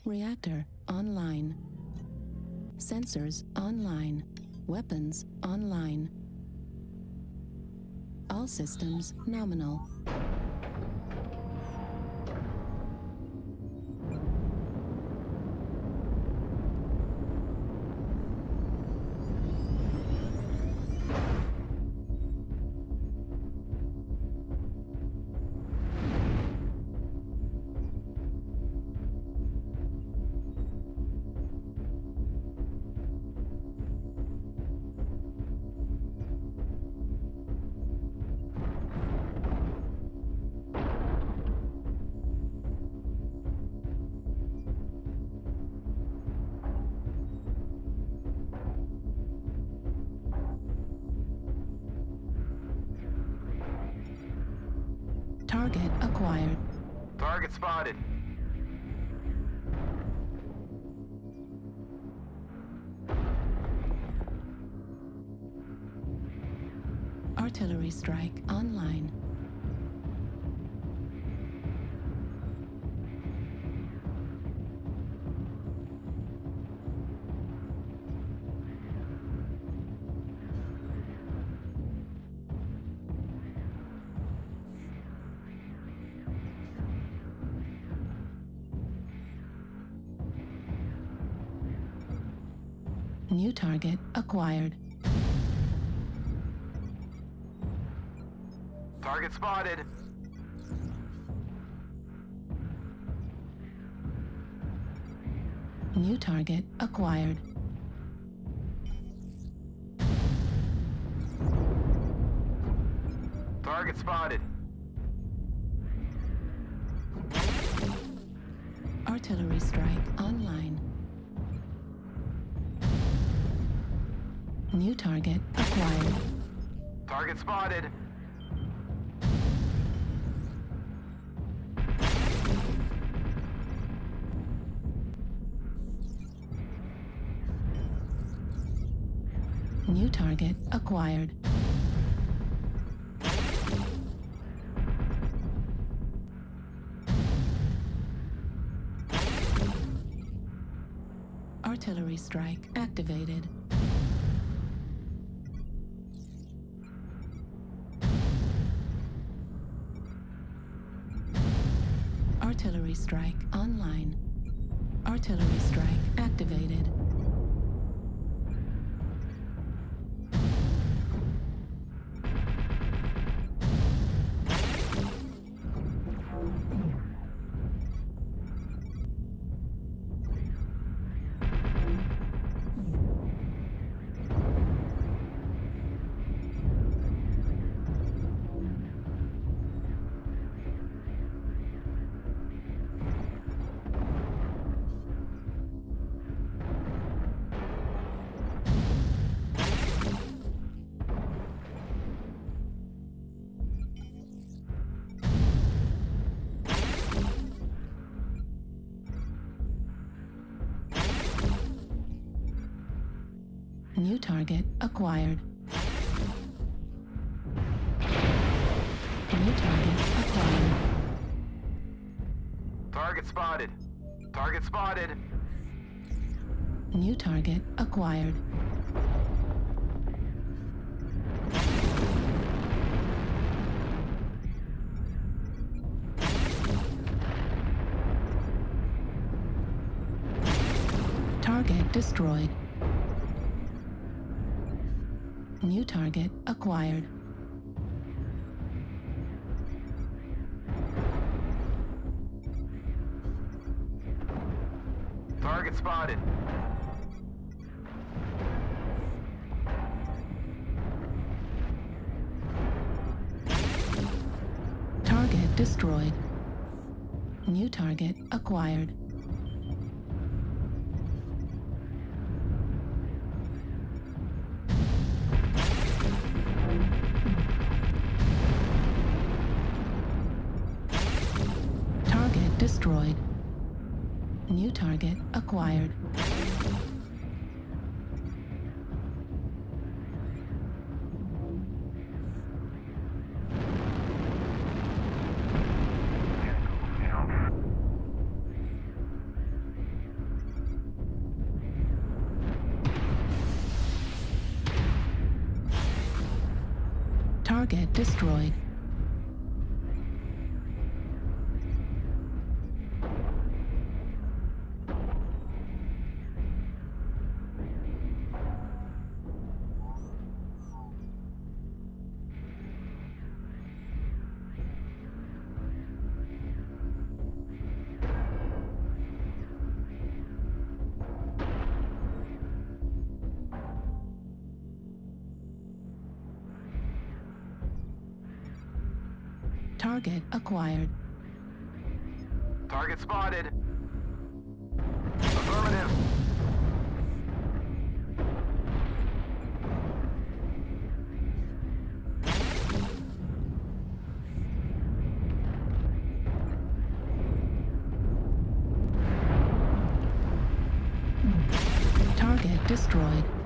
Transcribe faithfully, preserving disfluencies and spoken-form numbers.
Reactor online. Sensors online. Weapons online. All systems nominal. Target acquired. Target spotted. Artillery strike online. New target acquired. Target spotted. New target acquired. Target spotted. Artillery strike online. New target acquired. Target spotted. New target acquired. Artillery strike activated. Artillery strike online. Artillery strike activated. New target acquired. New target acquired. Target spotted. Target spotted. New target acquired. Target destroyed. New target acquired. Target spotted. Target destroyed. New target acquired. Target destroyed. New target acquired. Target destroyed. Target acquired. Target spotted. Affirmative. Target destroyed.